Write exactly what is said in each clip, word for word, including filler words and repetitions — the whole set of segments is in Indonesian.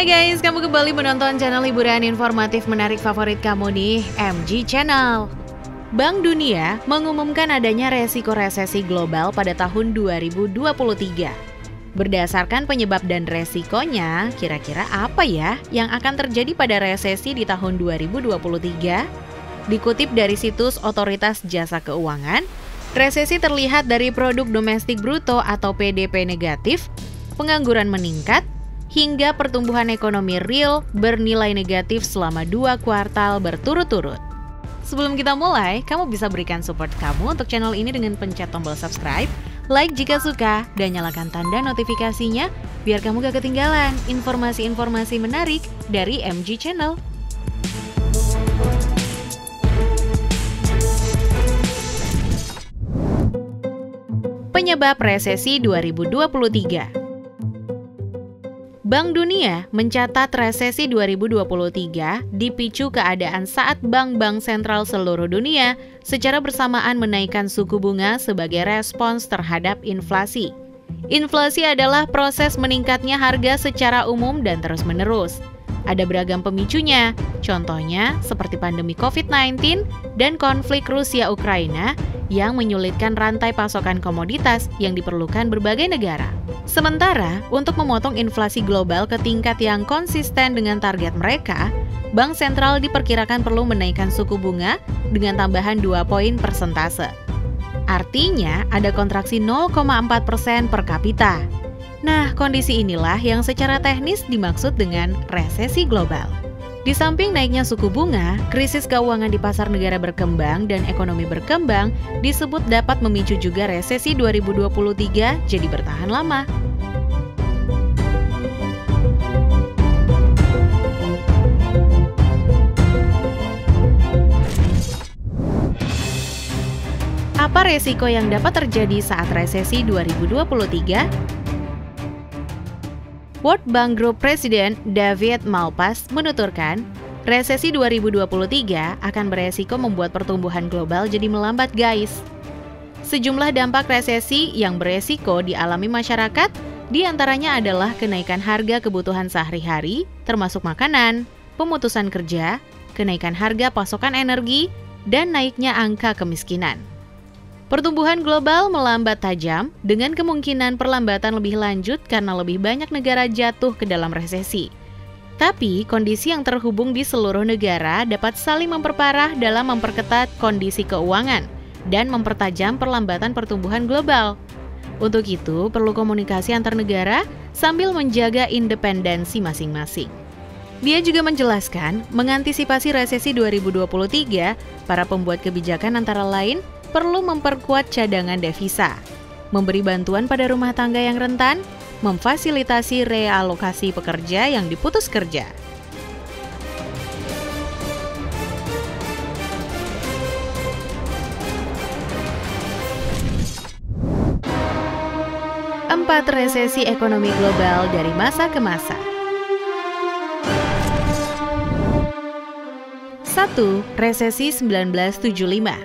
Hai guys, kamu kembali menonton channel hiburan informatif menarik favorit kamu nih, M G Channel. Bank Dunia mengumumkan adanya resiko resesi global pada tahun dua ribu dua puluh tiga. Berdasarkan penyebab dan resikonya, kira-kira apa ya yang akan terjadi pada resesi di tahun dua ribu dua puluh tiga? Dikutip dari situs Otoritas Jasa Keuangan, resesi terlihat dari produk domestik bruto atau P D P negatif, pengangguran meningkat, hingga pertumbuhan ekonomi real bernilai negatif selama dua kuartal berturut-turut. Sebelum kita mulai, kamu bisa berikan support kamu untuk channel ini dengan pencet tombol subscribe, like jika suka, dan nyalakan tanda notifikasinya biar kamu gak ketinggalan informasi-informasi menarik dari M G Channel. Penyebab resesi dua ribu dua puluh tiga. Bank Dunia mencatat resesi dua ribu dua puluh tiga dipicu keadaan saat bank-bank sentral seluruh dunia secara bersamaan menaikkan suku bunga sebagai respons terhadap inflasi. Inflasi adalah proses meningkatnya harga secara umum dan terus-menerus. Ada beragam pemicunya, contohnya seperti pandemi covid sembilan belas dan konflik Rusia-Ukraina yang menyulitkan rantai pasokan komoditas yang diperlukan berbagai negara. Sementara, untuk memotong inflasi global ke tingkat yang konsisten dengan target mereka, Bank Sentral diperkirakan perlu menaikkan suku bunga dengan tambahan dua poin persentase. Artinya, ada kontraksi nol koma empat persen per kapita. Nah, kondisi inilah yang secara teknis dimaksud dengan resesi global. Di samping naiknya suku bunga, krisis keuangan di pasar negara berkembang dan ekonomi berkembang disebut dapat memicu juga resesi dua ribu dua puluh tiga jadi bertahan lama. Apa resiko yang dapat terjadi saat resesi dua ribu dua puluh tiga? World Bank Group Presiden David Malpass menuturkan, resesi dua ribu dua puluh tiga akan beresiko membuat pertumbuhan global jadi melambat guys. Sejumlah dampak resesi yang beresiko dialami masyarakat, diantaranya adalah kenaikan harga kebutuhan sehari-hari, termasuk makanan, pemutusan kerja, kenaikan harga pasokan energi, dan naiknya angka kemiskinan. Pertumbuhan global melambat tajam dengan kemungkinan perlambatan lebih lanjut karena lebih banyak negara jatuh ke dalam resesi. Tapi, kondisi yang terhubung di seluruh negara dapat saling memperparah dalam memperketat kondisi keuangan dan mempertajam perlambatan pertumbuhan global. Untuk itu, perlu komunikasi antar negara sambil menjaga independensi masing-masing. Dia juga menjelaskan, mengantisipasi resesi dua ribu dua puluh tiga, para pembuat kebijakan antara lain perlu memperkuat cadangan devisa, memberi bantuan pada rumah tangga yang rentan, memfasilitasi realokasi pekerja yang diputus kerja. Empat resesi ekonomi global dari masa ke masa. Satu. Resesi seribu sembilan ratus tujuh puluh lima.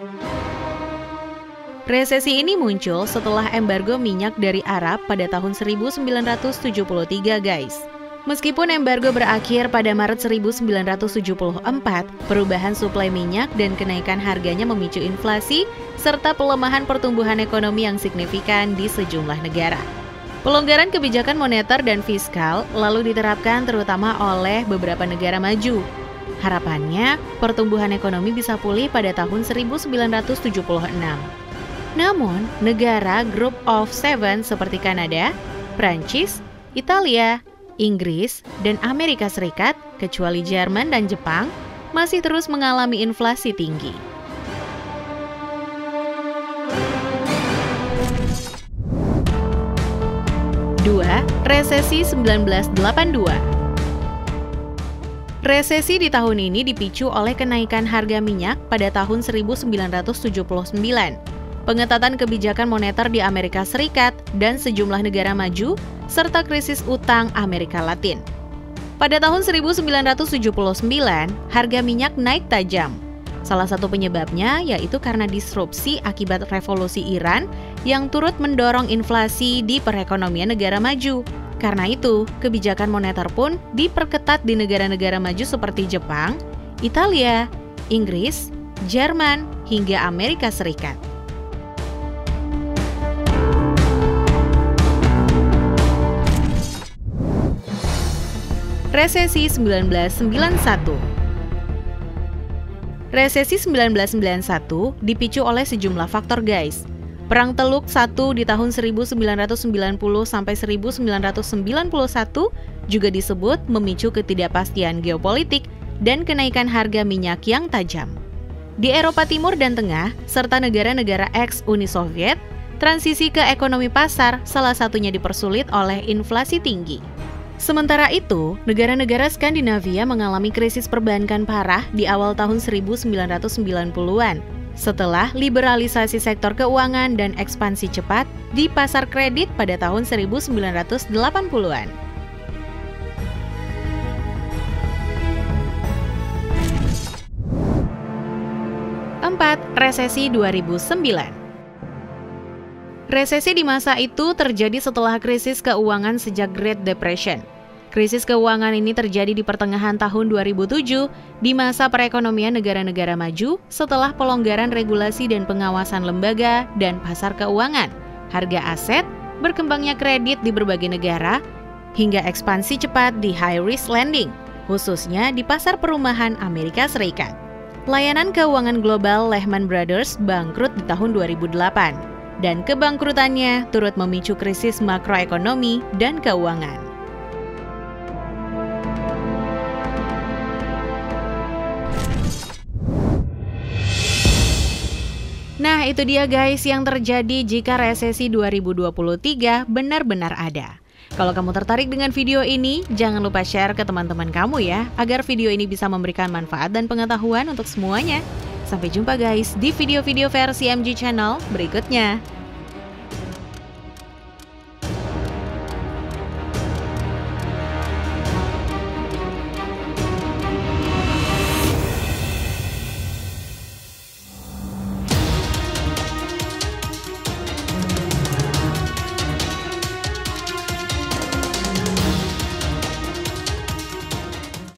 Resesi ini muncul setelah embargo minyak dari Arab pada tahun seribu sembilan ratus tujuh puluh tiga, guys. Meskipun embargo berakhir pada Maret seribu sembilan ratus tujuh puluh empat, perubahan suplai minyak dan kenaikan harganya memicu inflasi serta pelemahan pertumbuhan ekonomi yang signifikan di sejumlah negara. Pelonggaran kebijakan moneter dan fiskal lalu diterapkan terutama oleh beberapa negara maju. Harapannya, pertumbuhan ekonomi bisa pulih pada tahun seribu sembilan ratus tujuh puluh enam. Namun, negara Group of Seven seperti Kanada, Prancis, Italia, Inggris, dan Amerika Serikat, kecuali Jerman dan Jepang, masih terus mengalami inflasi tinggi. Dua. Resesi seribu sembilan ratus delapan puluh dua. Resesi di tahun ini dipicu oleh kenaikan harga minyak pada tahun seribu sembilan ratus tujuh puluh sembilan. Pengetatan kebijakan moneter di Amerika Serikat dan sejumlah negara maju, serta krisis utang Amerika Latin. Pada tahun seribu sembilan ratus tujuh puluh sembilan, harga minyak naik tajam. Salah satu penyebabnya yaitu karena disrupsi akibat revolusi Iran yang turut mendorong inflasi di perekonomian negara maju. Karena itu, kebijakan moneter pun diperketat di negara-negara maju seperti Jepang, Italia, Inggris, Jerman, hingga Amerika Serikat. Resesi seribu sembilan ratus sembilan puluh satu. Resesi seribu sembilan ratus sembilan puluh satu dipicu oleh sejumlah faktor, guys. Perang Teluk satu di tahun seribu sembilan ratus sembilan puluh sampai seribu sembilan ratus sembilan puluh satu juga disebut memicu ketidakpastian geopolitik dan kenaikan harga minyak yang tajam. Di Eropa Timur dan Tengah, serta negara-negara ex-Uni Soviet, transisi ke ekonomi pasar salah satunya dipersulit oleh inflasi tinggi. Sementara itu, negara-negara Skandinavia mengalami krisis perbankan parah di awal tahun seribu sembilan ratus sembilan puluhan, setelah liberalisasi sektor keuangan dan ekspansi cepat di pasar kredit pada tahun seribu sembilan ratus delapan puluhan. Keempat, resesi dua ribu sembilan. Resesi di masa itu terjadi setelah krisis keuangan sejak Great Depression. Krisis keuangan ini terjadi di pertengahan tahun dua ribu tujuh di masa perekonomian negara-negara maju setelah pelonggaran regulasi dan pengawasan lembaga dan pasar keuangan, harga aset, berkembangnya kredit di berbagai negara, hingga ekspansi cepat di high-risk lending, khususnya di pasar perumahan Amerika Serikat. Layanan keuangan global Lehman Brothers bangkrut di tahun dua ribu delapan, dan kebangkrutannya turut memicu krisis makroekonomi dan keuangan. Nah, itu dia guys yang terjadi jika resesi dua ribu dua puluh tiga benar-benar ada. Kalau kamu tertarik dengan video ini, jangan lupa share ke teman-teman kamu ya, agar video ini bisa memberikan manfaat dan pengetahuan untuk semuanya. Sampai jumpa guys di video-video versi M G Channel berikutnya.